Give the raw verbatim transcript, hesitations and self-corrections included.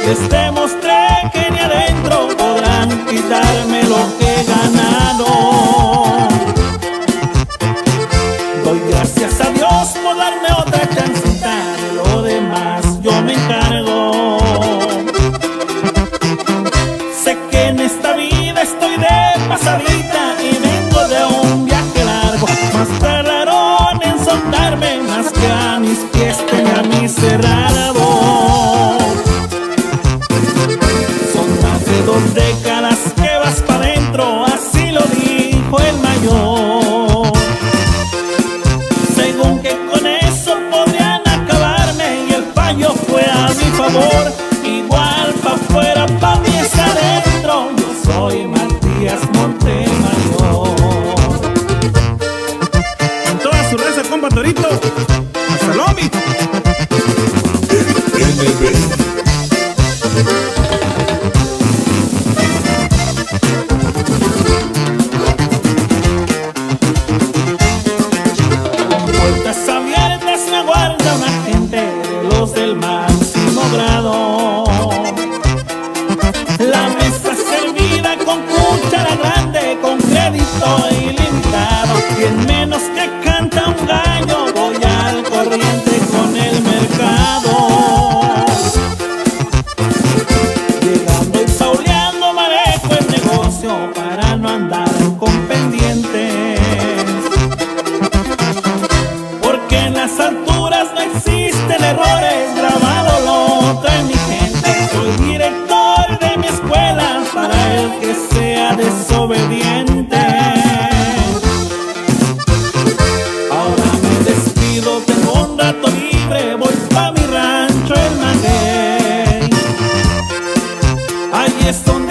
Les demostré que ni adentro podrán quitarme lo que he ganado. Doy gracias a Dios por darme otra chancita, de lo demás yo me encargo. Sé que en esta vida estoy de pasadita y vengo de un viaje largo. Más tardaron en soltarme, más que a mis pies tenía mi cerrado. Son más de dos décadas que vas pa' dentro, así lo dijo el mayor. Según que con eso podrían acabarme, y el fallo fue a mi favor. Igual pa' afuera, pa' mí es adentro, yo soy Matías Montemayor. Con toda su raza, compa Torito, hasta Lomi. Puertas abiertas me aguarda una gente de los del máximo grado. La mesa servida con cuchara grande, con crédito ilimitado. Y en menos que canta un gallo, voy al corriente con el mercado. Llegando y pauleando manejo el negocio para no andar con pendientes. Porque en las alturas no existen errores, grabado lo trae mi gente. Soy director de mi escuela para el que sea desobediente. Ahora me despido, tengo un rato libre, voy pa' mi rancho el Maguey. Ahí es donde